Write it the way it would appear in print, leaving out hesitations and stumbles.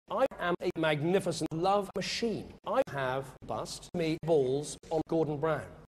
I am a magnificent love machine. I have bust me balls on Gordon Brown.